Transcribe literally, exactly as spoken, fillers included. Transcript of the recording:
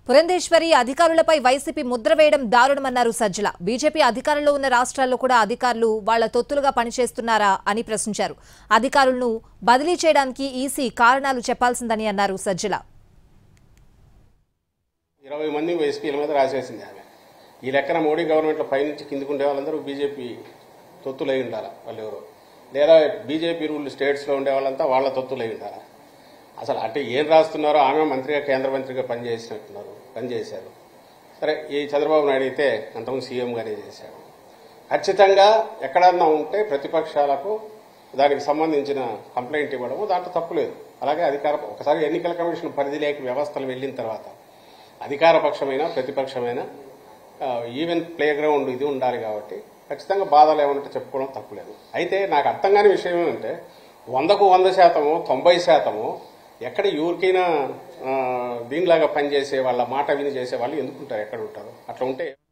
పురంధేశ్వరి అధికారులపై వైసీపీ ముద్ర వేయడం దారుణమన్నారు సజ్జల. బీజేపీ అధికారంలో ఉన్న రాష్ట్రాల్లో కూడా అధికారులు వాళ్ల తొత్తులుగా పనిచేస్తున్నారా అని ప్రశ్నించారు. అధికారులను బదిలీ చేయడానికి ఈసీ కారణాలు చెప్పాల్సిందని అన్నారు సజ్జల. ఇరవై మంది ఎస్పీల మీద రాసేసింది ఆమె. ఈ లెక్కన మోడీ గవర్నమెంట్లో పైనుంచి కిందికి ఉండే వాళ్ళందరూ బీజేపీ తొత్తులై ఉండాలి వాళ్ళు ఎవరు, లేదా బీజేపీ రూల్ స్టేట్స్లో ఉండే వాళ్ళంతా వాళ్ళ తొత్తులై ఉండాలి. అసలు అంటే ఏం రాస్తున్నారో ఆమె మంత్రిగా కేంద్ర మంత్రిగా పనిచేసినట్టున్నారు, పనిచేశారు. సరే, ఈ చంద్రబాబు నాయుడు అయితే అంతకుముందు సీఎంగానే చేశాడు. ఖచ్చితంగా ఎక్కడన్నా ఉంటే ప్రతిపక్షాలకు దానికి సంబంధించిన కంప్లైంట్ ఇవ్వడము దాంట్లో తప్పులేదు. అలాగే అధికార ఒకసారి ఎన్నికల కమిషన్ పరిధిలోకి వ్యవస్థలు వెళ్ళిన తర్వాత అధికార పక్షమైన ప్రతిపక్షమైన ఈవెన్ ప్లే గ్రౌండ్ ఇది ఉండాలి. కాబట్టి ఖచ్చితంగా బాధలు ఏమంటే చెప్పుకోవడం తప్పులేదు. అయితే నాకు అర్థం కాని విషయం ఏమంటే వందకు వంద శాతము తొంభై శాతము ఎక్కడ ఎవరికైనా దీనిలాగా పనిచేసే వాళ్ళ మాట విని చేసే వాళ్ళు ఎందుకుంటారు, ఎక్కడ ఉంటారు? అట్లా ఉంటే